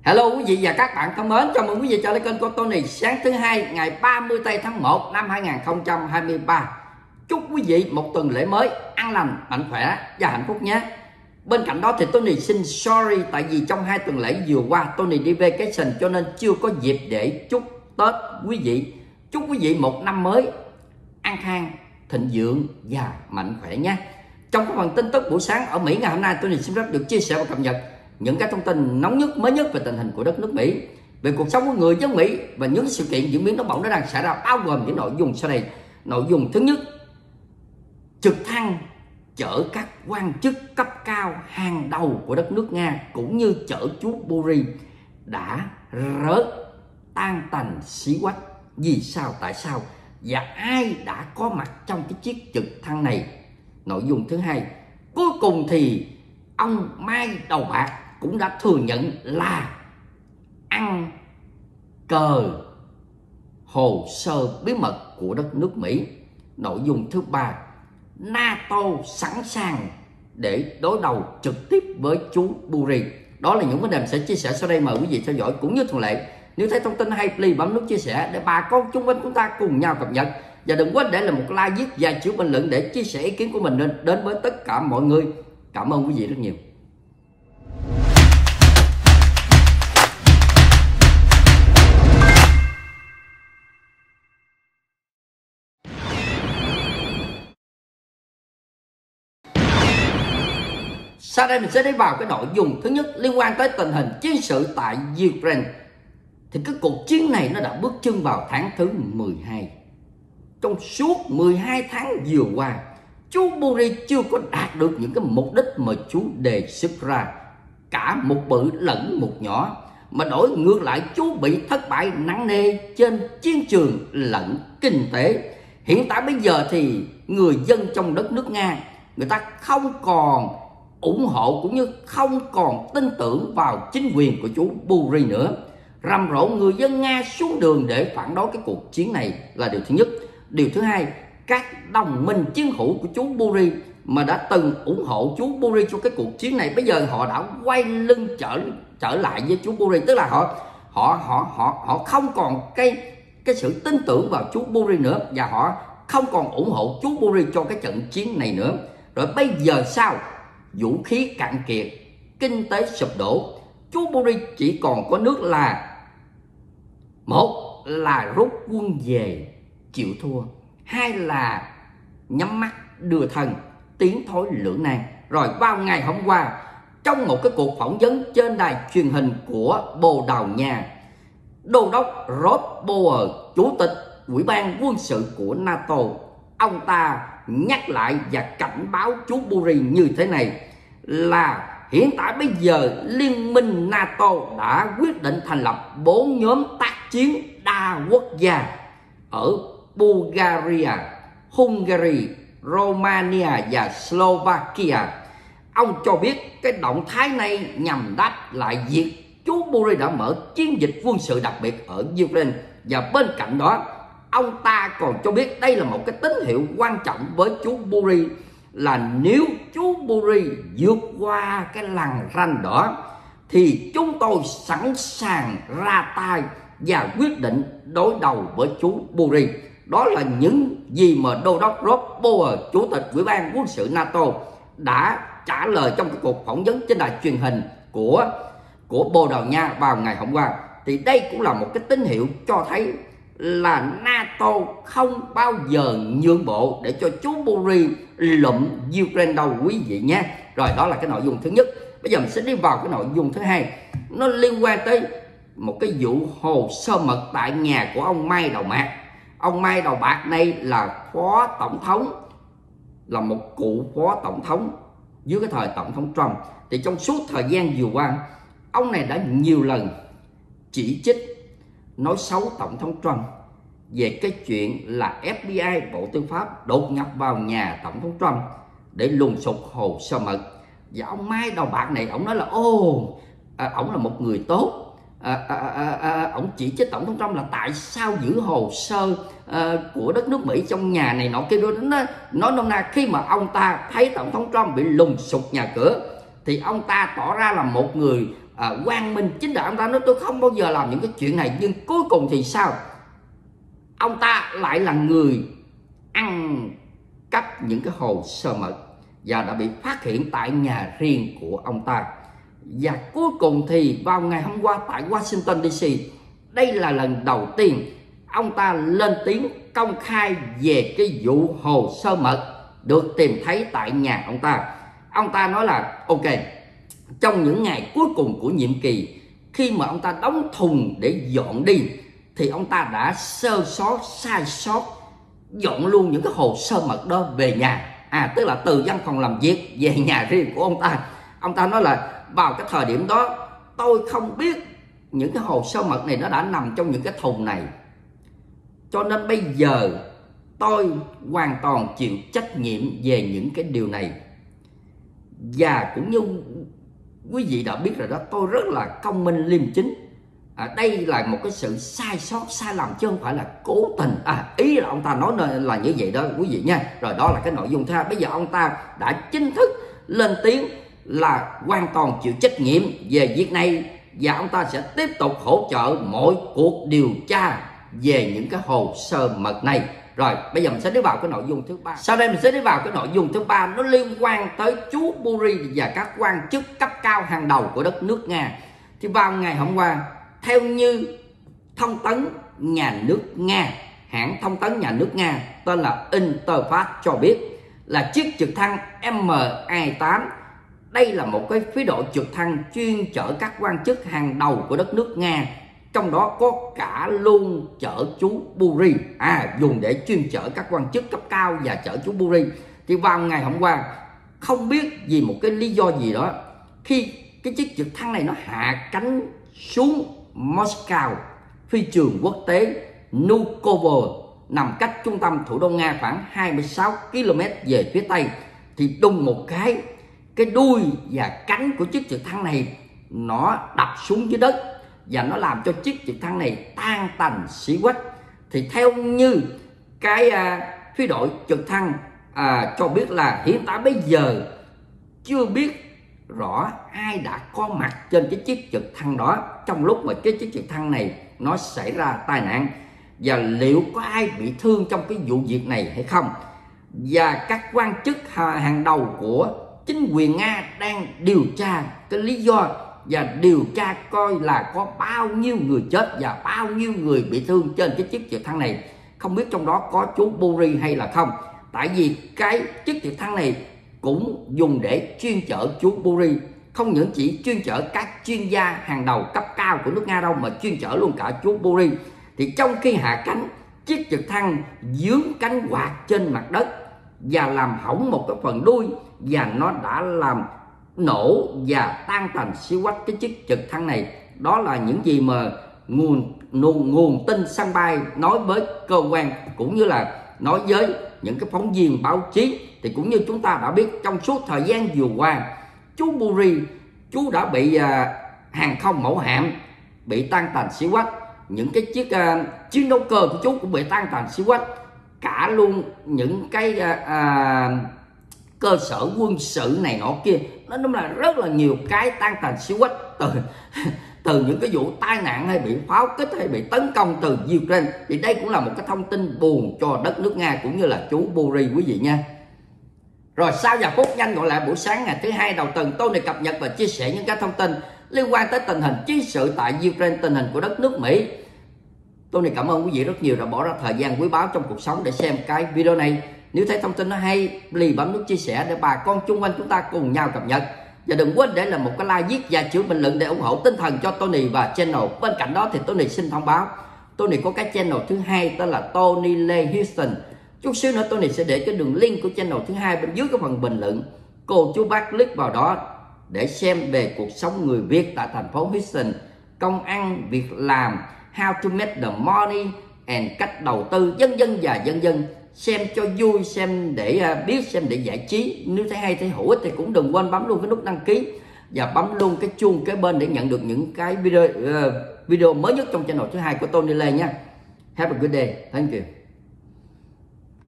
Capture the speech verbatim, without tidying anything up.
Hello quý vị và các bạn thân mến, chào mừng quý vị trở lại kênh của Tony sáng thứ hai ngày ba mươi tây tháng một năm hai nghìn không trăm hai mươi ba. Chúc quý vị một tuần lễ mới an lành, mạnh khỏe và hạnh phúc nhé. Bên cạnh đó thì Tony xin sorry tại vì trong hai tuần lễ vừa qua Tony đi vacation cho nên chưa có dịp để chúc Tết quý vị. Chúc quý vị một năm mới an khang, thịnh vượng và mạnh khỏe nhé. Trong cái phần tin tức buổi sáng ở Mỹ ngày hôm nay, Tony xin rất được chia sẻ và cập nhật những cái thông tin nóng nhất, mới nhất về tình hình của đất nước Mỹ, về cuộc sống của người dân Mỹ và những sự kiện diễn biến nóng bỏng nó đang xảy ra, bao gồm những nội dung sau đây. Nội dung thứ nhất, trực thăng chở các quan chức cấp cao hàng đầu của đất nước Nga cũng như chở chú Boris đã rớt tan tành xí quách. Vì sao, tại sao và ai đã có mặt trong cái chiếc trực thăng này? Nội dung thứ hai, cuối cùng thì ông Mai Đầu Bạc cũng đã thừa nhận là ăn cờ hồ sơ bí mật của đất nước Mỹ. Nội dung thứ ba, NATO sẵn sàng để đối đầu trực tiếp với chú Boris. Đó là những vấn đề mình sẽ chia sẻ sau đây, mời quý vị theo dõi. Cũng như thường lệ, nếu thấy thông tin hay, please bấm nút chia sẻ để bà con chung quanh chúng ta cùng nhau cập nhật. Và đừng quên để lại một like, viết vài chữ bình luận để chia sẻ ý kiến của mình đến, đến với tất cả mọi người. Cảm ơn quý vị rất nhiều. Sau đây mình sẽ đi vào cái nội dung thứ nhất liên quan tới tình hình chiến sự tại Ukraine. Thì cái cuộc chiến này nó đã bước chân vào tháng thứ mười hai. Trong suốt mười hai tháng vừa qua, chú Boris chưa có đạt được những cái mục đích mà chú đề xuất ra, cả một bự lẫn một nhỏ, mà đổi ngược lại chú bị thất bại nặng nề trên chiến trường lẫn kinh tế. Hiện tại bây giờ thì người dân trong đất nước Nga, người ta không còn ủng hộ cũng như không còn tin tưởng vào chính quyền của chú Boris nữa. Rầm rộ người dân Nga xuống đường để phản đối cái cuộc chiến này là điều thứ nhất. Điều thứ hai, các đồng minh chiến hữu của chú Boris mà đã từng ủng hộ chú Boris trong cái cuộc chiến này, bây giờ họ đã quay lưng trở trở lại với chú Boris, tức là họ họ họ họ họ không còn cái cái sự tin tưởng vào chú Boris nữa, và họ không còn ủng hộ chú Boris cho cái trận chiến này nữa. Rồi bây giờ sao? Vũ khí cạn kiệt, kinh tế sụp đổ, chú Boris chỉ còn có nước là một là rút quân về chịu thua, hai là nhắm mắt đưa thân tiến thối lưỡng nan. Rồi vào ngày hôm qua, trong một cái cuộc phỏng vấn trên đài truyền hình của Bồ Đào Nha, Đô đốc Rob Bauer, chủ tịch Ủy ban quân sự của NATO, ông ta nhắc lại và cảnh báo chú Boris như thế này, là hiện tại bây giờ Liên minh NATO đã quyết định thành lập bốn nhóm tác chiến đa quốc gia ở Bulgaria, Hungary, Romania và Slovakia. Ông cho biết cái động thái này nhằm đáp lại việc chú Boris đã mở chiến dịch quân sự đặc biệt ở Ukraine. Và bên cạnh đó, ông ta còn cho biết đây là một cái tín hiệu quan trọng với chú Boris, là nếu chú Boris vượt qua cái lằn ranh đỏ thì chúng tôi sẵn sàng ra tay và quyết định đối đầu với chú Boris. Đó là những gì mà Đô đốc Rob Bauer, chủ tịch Ủy ban quân sự NATO, đã trả lời trong cái cuộc phỏng vấn trên đài truyền hình của của Bồ Đào Nha vào ngày hôm qua. Thì đây cũng là một cái tín hiệu cho thấy là NATO không bao giờ nhượng bộ để cho chú Boris lụm Ukraine đâu quý vị nhé. Rồi đó là cái nội dung thứ nhất. Bây giờ mình sẽ đi vào cái nội dung thứ hai. Nó liên quan tới một cái vụ hồ sơ mật tại nhà của ông Mai Đầu Bạc. Ông Mai Đầu Bạc này là phó tổng thống, là một cựu phó tổng thống dưới cái thời tổng thống Trump. Thì trong suốt thời gian vừa qua, ông này đã nhiều lần chỉ trích, nói xấu tổng thống Trump về cái chuyện là ép bê i, Bộ Tư pháp đột nhập vào nhà tổng thống Trump để lùng sục hồ sơ mật. Và ông Mai Đầu Bạc này, ông nói là ô, à, ông là một người tốt. À, à, à, à, ông chỉ trích tổng thống Trump là tại sao giữ hồ sơ à, của đất nước Mỹ trong nhà này nọ kia. Nó nói nôm na, khi mà ông ta thấy tổng thống Trump bị lùng sục nhà cửa thì ông ta tỏ ra là một người à, quang minh chính đại. Ông ta nói tôi không bao giờ làm những cái chuyện này, nhưng cuối cùng thì sao? Ông ta lại là người ăn cắp những cái hồ sơ mật và đã bị phát hiện tại nhà riêng của ông ta. Và cuối cùng thì vào ngày hôm qua tại Washington D C, đây là lần đầu tiên ông ta lên tiếng công khai về cái vụ hồ sơ mật được tìm thấy tại nhà ông ta. Ông ta nói là ok, trong những ngày cuối cùng của nhiệm kỳ, khi mà ông ta đóng thùng để dọn đi, thì ông ta đã sơ sót, sai sót, dọn luôn những cái hồ sơ mật đó về nhà. À, tức là từ văn phòng làm việc về nhà riêng của ông ta. Ông ta nói là vào cái thời điểm đó tôi không biết những cái hồ sơ mật này nó đã nằm trong những cái thùng này, cho nên bây giờ tôi hoàn toàn chịu trách nhiệm về những cái điều này. Và cũng như quý vị đã biết rồi đó, tôi rất là công minh liêm chính. À, đây là một cái sự sai sót, sai lầm chứ không phải là cố tình. À, ý là ông ta nói là như vậy đó quý vị nha. Rồi đó là cái nội dung thứ hai. Bây giờ ông ta đã chính thức lên tiếng là hoàn toàn chịu trách nhiệm về việc này, và ông ta sẽ tiếp tục hỗ trợ mọi cuộc điều tra về những cái hồ sơ mật này. Rồi bây giờ mình sẽ đi vào cái nội dung thứ ba. Sau đây mình sẽ đi vào cái nội dung thứ ba, nó liên quan tới chú Burin và các quan chức cấp cao hàng đầu của đất nước Nga. Thì vào ngày hôm qua, theo như thông tấn nhà nước Nga, hãng thông tấn nhà nước Nga tên là Interfax cho biết là chiếc trực thăng M hai tám, đây là một cái phi đội trực thăng chuyên chở các quan chức hàng đầu của đất nước Nga, trong đó có cả luôn chở chú Burin, à dùng để chuyên chở các quan chức cấp cao và chở chú Burin. Thì vào ngày hôm qua, không biết vì một cái lý do gì đó, khi cái chiếc trực thăng này nó hạ cánh xuống Moscow, phi trường quốc tế Vnukovo nằm cách trung tâm thủ đô Nga khoảng hai mươi sáu ki lô mét về phía tây, thì đùng một cái, cái đuôi và cánh của chiếc trực thăng này nó đập xuống dưới đất, và nó làm cho chiếc trực thăng này tan tành xí quách. Thì theo như cái à, phi đội trực thăng à, cho biết là hiện tại bây giờ chưa biết rõ ai đã có mặt trên cái chiếc trực thăng đó trong lúc mà cái chiếc trực thăng này nó xảy ra tai nạn, và liệu có ai bị thương trong cái vụ việc này hay không. Và các quan chức hàng đầu của chính quyền Nga đang điều tra cái lý do và điều tra coi là có bao nhiêu người chết và bao nhiêu người bị thương trên cái chiếc trực thăng này. Không biết trong đó có chú Burin hay là không, tại vì cái chiếc trực thăng này cũng dùng để chuyên chở chú Burin. Không những chỉ chuyên chở các chuyên gia hàng đầu cấp cao của nước Nga đâu, mà chuyên chở luôn cả chú Burin. Thì trong khi hạ cánh, chiếc trực thăng dướng cánh quạt trên mặt đất và làm hỏng một cái phần đuôi, và nó đã làm nổ và tan tành xí quách cái chiếc trực thăng này. Đó là những gì mà nguồn nguồn, nguồn tin sân bay nói với cơ quan, cũng như là nói với những cái phóng viên báo chí. Thì cũng như chúng ta đã biết, trong suốt thời gian vừa qua, chú Burin, chú đã bị uh, hàng không mẫu hạm bị tan tành xí quách, những cái chiếc uh, chiến đấu cơ của chú cũng bị tan tành xí quách, cả luôn những cái uh, uh, cơ sở quân sự này nọ kia. Nó đúng là rất là nhiều cái tan tành xí quách, từ từ những cái vụ tai nạn hay bị pháo kích hay bị tấn công từ Ukraine. Thì đây cũng là một cái thông tin buồn cho đất nước Nga cũng như là chú Burin quý vị nha. Rồi sau giờ phút nhanh gọi lại buổi sáng ngày thứ hai đầu tuần, tôi này cập nhật và chia sẻ những cái thông tin liên quan tới tình hình chiến sự tại Ukraine, tình hình của đất nước Mỹ. Tôi này cảm ơn quý vị rất nhiều đã bỏ ra thời gian quý báu trong cuộc sống để xem cái video này. Nếu thấy thông tin nó hay, please bấm nút chia sẻ để bà con chung quanh chúng ta cùng nhau cập nhật. Và đừng quên để lại một cái like, viết và chữ bình luận để ủng hộ tinh thần cho Tony và channel. Bên cạnh đó thì Tony xin thông báo, Tony có cái channel thứ hai tên là Tony Lê Houston. Chút xíu nữa Tony sẽ để cái đường link của channel thứ hai bên dưới cái phần bình luận. Cô chú bác click vào đó để xem về cuộc sống người Việt tại thành phố Houston, công ăn, việc làm, how to make the money and cách đầu tư, vân vân và vân vân. Xem cho vui, xem để uh, biết, xem để giải trí. Nếu thấy hay, thấy hữu ích thì cũng đừng quên bấm luôn cái nút đăng ký và bấm luôn cái chuông kế bên để nhận được những cái video uh, video mới nhất trong channel thứ hai của Tony Lê nha. Have a good day. Thank you.